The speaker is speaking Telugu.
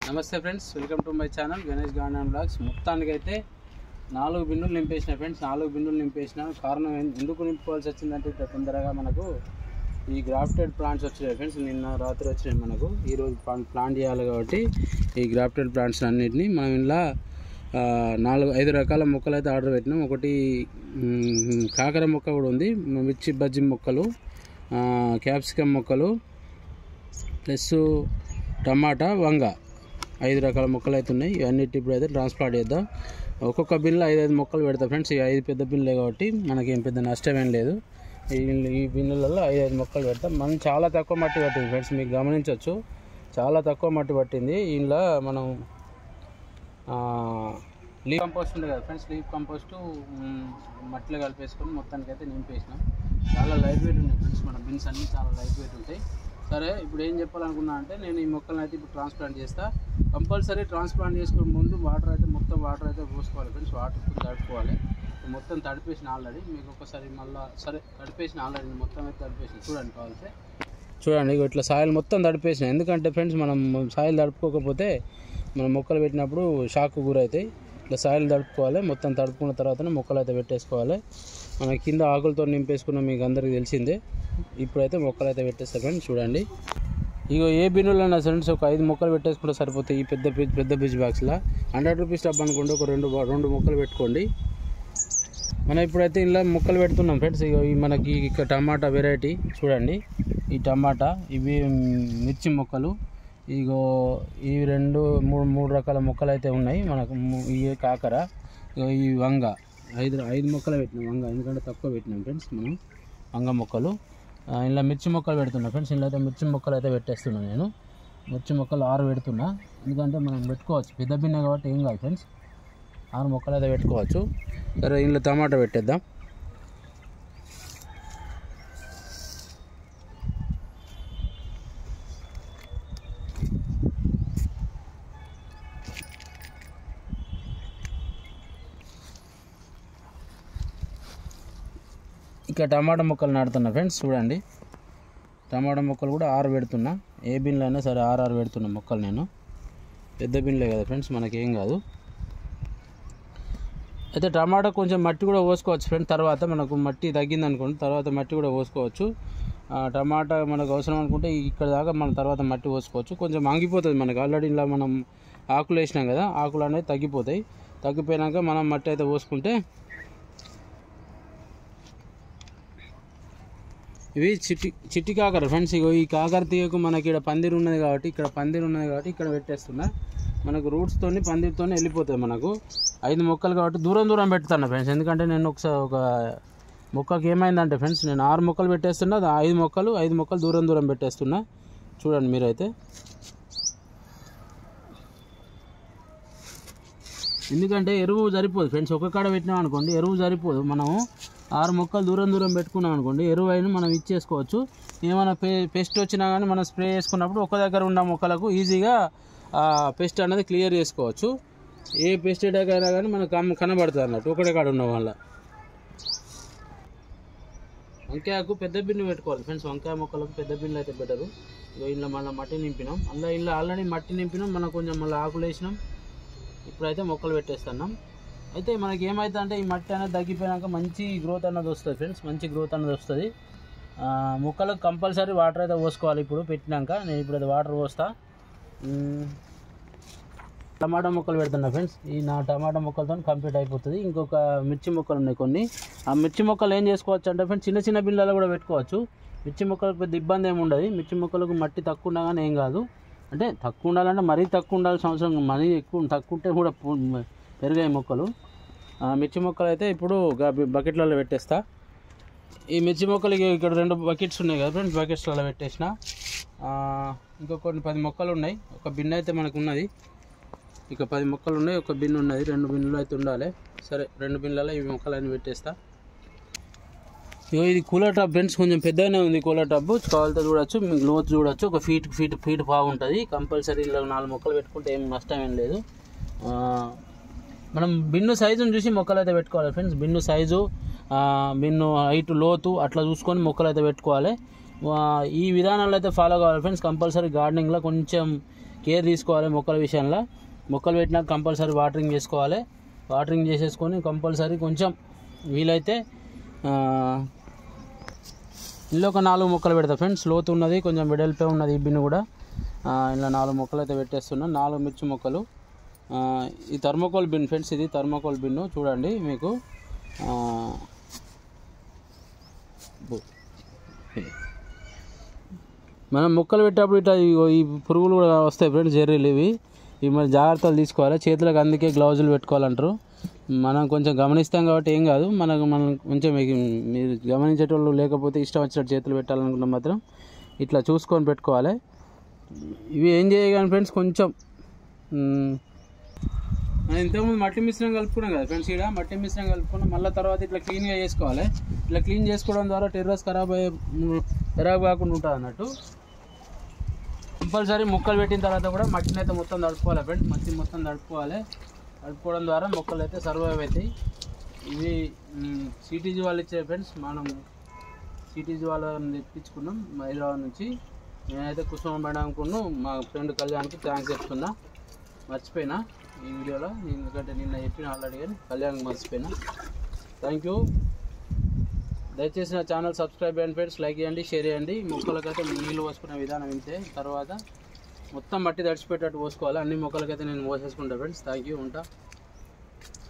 నమస్తే friends, welcome to my channel Ganesh garden blogs. మొత్తానికైతే 4 బిన్నులు నింపేసిన ఫ్రెండ్స్. 4 బిన్నులు నింపేసిన కారణం ఎందుకు నింపుకోవాల్సి వచ్చిందంటే తొందరగా మనకు ఈ గ్రాఫ్టెడ్ ప్లాంట్స్ వచ్చాయి ఫ్రెండ్స్. నిన్న రాత్రి వచ్చినాయి మనకు. ఈరోజు ప్లాంట్ చేయాలి కాబట్టి ఈ గ్రాఫ్టెడ్ ప్లాంట్స్ అన్నిటిని మనం ఇలా 4-5 రకాల మొక్కలు అయితే ఆర్డర్ పెట్టినాం. ఒకటి కాకర మొక్క కూడా ఉంది, మిర్చి బజ్జి మొక్కలు, క్యాప్సికమ్ మొక్కలు, ప్లస్ టమాటా, వంగ, 5 రకాల మొక్కలు అయితే ఉన్నాయి. ఇవన్నిటి ఇప్పుడు అయితే ట్రాన్స్ప్లాంట్ చేద్దాం. ఒక్కొక్క బిన్లో 5 మొక్కలు పెడతాం ఫ్రెండ్స్. ఈ 5 పెద్ద బిన్లే కాబట్టి మనకేం పెద్ద నష్టం ఏం లేదు. ఈ బిన్నులలో 5 మొక్కలు పెడతాం. మనం చాలా తక్కువ మట్టి పట్టింది ఫ్రెండ్స్, మీకు గమనించవచ్చు. చాలా తక్కువ మట్టి పట్టింది. ఇందులో మనం లీవ్ కంపోస్ట్ ఉంది కదా ఫ్రెండ్స్, లీవ్ కంపోస్టు మట్టిలో కలిపేసుకొని మొత్తానికి అయితే నింపేసినాం. చాలా లైట్ వెయిట్ ఉన్నాయి ఫ్రెండ్స్, మన బిన్స్ అన్నీ చాలా లైట్ వెయిట్ ఉంటాయి. సరే, ఇప్పుడు ఏం చెప్పాలనుకున్నా అంటే నేను ఈ మొక్కలను అయితే ఇప్పుడు ట్రాన్స్ప్లాంట్ చేస్తా. కంపల్సరీ ట్రాన్స్ప్లాంట్ చేసుకునే ముందు వాటర్ అయితే పోసుకోవాలి ఫ్రెండ్స్. వాటర్ తడుపుకోవాలి. మొత్తం తడిపేసిన ఆల్రెడీ, మీకు ఒకసారి మళ్ళీ తడిపేసిన ఆల్రెడీ మొత్తం అయితే తడిపేసిన. చూడండి, కావాల్సి చూడండి, ఇట్లా సాయిల్ మొత్తం తడిపేసిన. ఎందుకంటే ఫ్రెండ్స్ మనం సాయిల్ తడుపుకోకపోతే మనం మొక్కలు పెట్టినప్పుడు షాక్ గురవుతాయి. ఇట్లా సాయిల్ తడుపుకోవాలి. మొత్తం తడుపుకున్న తర్వాతనే మొక్కలు అయితే పెట్టేసుకోవాలి. మన కింద ఆకులతో నింపేసుకున్న మీకు అందరికీ తెలిసిందే. ఇప్పుడైతే మొక్కలు అయితే పెట్టేస్తారు ఫ్రెండ్స్. చూడండి, ఇగో ఏ బిన్నులు అయినా ఫ్రెండ్స్ ఒక 5 మొక్కలు పెట్టేసుకుంటే సరిపోతాయి. ఈ పెద్ద బిజ్ బాక్స్లో 100 రూపీస్ డబ్బు అనుకోండి, ఒక రెండు మొక్కలు పెట్టుకోండి. మనం ఇప్పుడైతే ఇలా మొక్కలు పెడుతున్నాం ఫ్రెండ్స్. ఇగో మనకి ఇక్కడ టమాటా వెరైటీ చూడండి. ఈ టమాటా, ఇవి మిర్చి మొక్కలు, ఇగో ఈ 2-3 రకాల మొక్కలు అయితే ఉన్నాయి మనకు. ఈ కాకర, ఈ వంగ, 5 మొక్కలు పెట్టినాం వంగ, ఎందుకంటే తక్కువ పెట్టినాం ఫ్రెండ్స్ మనం వంగ మొక్కలు. ఇలా మిర్చి మొక్కలు పెడుతున్నా ఫ్రెండ్స్. ఇలా అయితే మిర్చి మొక్కలు అయితే పెట్టేస్తున్నాను నేను. మిర్చి మొక్కలు 6 పెడుతున్నా, ఎందుకంటే మనం పెట్టుకోవచ్చు. పెద్ద బిన్నె కాబట్టి ఏం కాదు ఫ్రెండ్స్, 6 మొక్కలు అయితే పెట్టుకోవచ్చు. సరే, ఇందులో టమాటా పెట్టేద్దాం. ఇక టమాటా మొక్కలు నాటుతున్నా ఫ్రెండ్స్. చూడండి, టమాటా మొక్కలు కూడా 6 పెడుతున్నా. ఏ బిన్లో అయినా సరే 6 పెడుతున్నా మొక్కలు నేను. పెద్ద బిన్లే కదా ఫ్రెండ్స్, మనకేం కాదు. అయితే టమాటా కొంచెం మట్టి కూడా పోసుకోవచ్చు ఫ్రెండ్స్. తర్వాత మనకు మట్టి తగ్గింది అనుకోండి, తర్వాత మట్టి కూడా పోసుకోవచ్చు. టమాటా మనకు అవసరం అనుకుంటే ఇక్కడ దాకా మనం తర్వాత మట్టి పోసుకోవచ్చు. కొంచెం ఆగిపోతుంది మనకు. ఆల్రెడీ ఇలా మనం ఆకులు వేసినాం కదా, ఆకులు అనేవి తగ్గిపోతాయి. తగ్గిపోయాక మనం మట్టి అయితే పోసుకుంటే ఇవి చిట్టి కాకర ఫ్రెండ్స్. ఇగో ఈ కాకర తీయకు మనకి ఇక్కడ పందిరి ఉన్నది కాబట్టి ఇక్కడ పెట్టేస్తున్నా. మనకు రూట్స్తో పందిరితో వెళ్ళిపోతాయి. మనకు 5 మొక్కలు కాబట్టి దూరం పెడతాను ఫ్రెండ్స్. ఎందుకంటే నేను ఒక మొక్కకి ఏమైందంటే ఫ్రెండ్స్, నేను 6 మొక్కలు పెట్టేస్తున్నా, 5 మొక్కలు దూరం పెట్టేస్తున్నా. చూడండి మీరైతే. ఎందుకంటే ఎరువు సరిపోదు ఫ్రెండ్స్. ఒక కాడ పెట్టినాం అనుకోండి, ఎరువు సరిపోదు. మనము 6 మొక్కలు దూరం పెట్టుకున్నాం అనుకోండి, ఎరువు అయినా మనం ఇచ్చేసుకోవచ్చు. ఏమైనా పెస్ట్ వచ్చినా కానీ మనం స్ప్రే చేసుకున్నప్పుడు ఒక దగ్గర ఉన్న మొక్కలకు ఈజీగా పెస్ట్ అనేది క్లియర్ చేసుకోవచ్చు. ఏ పెస్ట్ అటాక్ అయినా కానీ మనకు కనబడుతుంది అన్నట్టు ఒకటే కాడ ఉండడం వల్ల. వంకాయకు పెద్ద బిన్ను పెట్టుకోవాలి ఫ్రెండ్స్. వంకాయ మొక్కలకు పెద్ద బిన్ను అయితే బెటరు. ఇలా మళ్ళీ మట్టి నింపినాం, ఇలా ఆల్రెడీ మట్టి నింపినాం. మనం కొంచెం మళ్ళీ ఆకులు వేసినాం. ఇప్పుడైతే మొక్కలు పెట్టేస్తున్నాం. అయితే మనకి ఏమవుతుందంటే ఈ మట్టి అనేది తగ్గిపోయాక మంచి గ్రోత్ అన్నది వస్తుంది ఫ్రెండ్స్. మంచి గ్రోత్ అన్నది వస్తుంది. మొక్కలకు కంపల్సరీ వాటర్ అయితే పోసుకోవాలి. ఇప్పుడు పెట్టినాక నేను ఇప్పుడైతే వాటర్ పోస్తా. టమాటా మొక్కలు పెడుతున్నా ఫ్రెండ్స్. ఈ నా టమాటా మొక్కలతో కంప్లీట్ అయిపోతుంది. ఇంకొక మిర్చి మొక్కలు ఉన్నాయి కొన్ని. ఆ మిర్చి మొక్కలు ఏం చేసుకోవచ్చు అంటే ఫ్రెండ్స్, చిన్న బిళ్ళలో కూడా పెట్టుకోవచ్చు. మిర్చి మొక్కలకు పెద్ద ఇబ్బంది ఏమి ఉండదు. మిర్చి మొక్కలకు మట్టి తక్కువ ఉండగానే ఏం కాదు. అంటే తక్కువ ఉండాలంటే మరీ తక్కువ ఉండాల్సిన అవసరం, మరీ తక్కువ ఉంటే కూడా పెరిగాయి మొక్కలు. మిర్చి మొక్కలు అయితే ఇప్పుడు బకెట్లలో పెట్టేస్తా. ఈ మిర్చి మొక్కలు ఇక్కడ 2 బకెట్స్ ఉన్నాయి కదా ఫ్రెండ్స్, బకెట్స్లలో పెట్టేసిన. ఇంకా కొన్ని 10 మొక్కలు ఉన్నాయి. ఒక బిన్ అయితే మనకు ఉన్నది. ఇక 10 మొక్కలు ఉన్నాయి, ఒక బిన్ ఉన్నది. 2 బిన్నులు అయితే ఉండాలి. సరే, 2 బిన్లలో ఈ మొక్కలన్నీ పెట్టేస్తా. ఇగో ఇది కూలర్ టబ్ ఫ్రెండ్స్, కొంచెం పెద్దగానే ఉంది కూలర్ టబ్. కావాలితే చూడొచ్చు, మీకు లోతు చూడొచ్చు. ఒక ఫీట్ బాగుంటుంది. కంపల్సరీ ఇలా 4 మొక్కలు పెట్టుకుంటే ఏం నష్టం ఏం లేదు. మనం బిన్ను సైజుని చూసి మొక్కలు అయితే పెట్టుకోవాలి friends. Bin size, bin height, లోతు అట్లా చూసుకొని మొక్కలు అయితే పెట్టుకోవాలి. ఈ విధానాలు అయితే ఫాలో కావాలి ఫ్రెండ్స్. కంపల్సరీ గార్డెనింగ్లో కొంచెం కేర్ తీసుకోవాలి మొక్కల విషయంలో. మొక్కలు పెట్టినాక కంపల్సరీ వాటరింగ్ చేసుకోవాలి. వాటరింగ్ చేసేసుకొని కంపల్సరీ కొంచెం వీలైతే ఇందులో ఒక 4 మొక్కలు పెడతా ఫ్రెండ్స్. లోతు ఉన్నది, కొంచెం వెడల్పే ఉన్నది ఈ బిన్ను కూడా. ఇలా 4 మొక్కలు అయితే పెట్టేస్తున్నాను, 4 మిర్చి మొక్కలు. ఈ థర్మోకోల్ బిన్ ఫ్రెండ్స్, ఇది థర్మోకోల్ బిన్ను చూడండి మీకు. మనం మొక్కలు పెట్టేటప్పుడు ఇట్లా ఈ పురుగులు కూడా వస్తాయి ఫ్రెండ్స్, జెర్రీలు ఇవి మరి జాగ్రత్తలు తీసుకోవాలి. చేతులకు అందుకే గ్లౌజులు పెట్టుకోవాలంటారు. మనం కొంచెం గమనిస్తాం కాబట్టి ఏం కాదు. మనం కొంచెం మీరు గమనించేటోళ్ళు లేకపోతే ఇష్టం వచ్చినట్టు చేతులు పెట్టాలనుకున్న మాత్రం ఇట్లా చూసుకొని పెట్టుకోవాలి. ఇవి ఏం చేయగానే ఫ్రెండ్స్, కొంచెం మనం ఇంతకుముందు మట్టి మిశ్రమం కలుపుకున్నాం కదా ఫ్రెండ్స్. ఇక్కడ మట్టి మిశ్రమం కలుపుకున్నాం, మళ్ళీ తర్వాత ఇట్లా క్లీన్గా చేసుకోవాలి. ఇట్లా క్లీన్ చేసుకోవడం ద్వారా టెర్రస్ ఖరాబ్ కాకుండా ఉంటుంది అన్నట్టు. కంపల్సరీ మొక్కలు పెట్టిన తర్వాత కూడా మట్టిని అయితే మొత్తం తడుపుకోవాలి ఫ్రెండ్స్. మట్టి మొత్తం తడుపుకోవాలి. తడుపుకోవడం ద్వారా మొక్కలు అయితే సర్వైవ్ అవుతాయి. ఇవి సిటీజీ వాళ్ళు ఇచ్చే ఫ్రెండ్స్. మనం సిటీజీ వాళ్ళని తెప్పించుకున్నాం హైదరాబాద్ నుంచి. నేనైతే కుసుమ మేడంకును మా ఫ్రెండ్ కళ్యాణ్కి థ్యాంక్స్ చెప్తున్నా. మర్చిపోయినా ఈ వీడియోలో, ఎందుకంటే నిన్న చెప్పిన ఆల్రెడీ, కానీ కళ్యాణ్కి మర్చిపోయినా. Thank you. దయచేసి నా ఛానల్ సబ్స్క్రైబ్ చేయండి ఫ్రెండ్స్, లైక్ చేయండి, షేర్ చేయండి. మొక్కలకైతే నీళ్ళు పోసుకునే విధానం ఇంతే. తర్వాత మొత్తం మట్టి తడిచిపెట్టేటట్టు పోసుకోవాలి. అన్ని మొక్కలకైతే నేను పోసేసుకుంటా ఫ్రెండ్స్. థ్యాంక్ యూ, ఉంటా.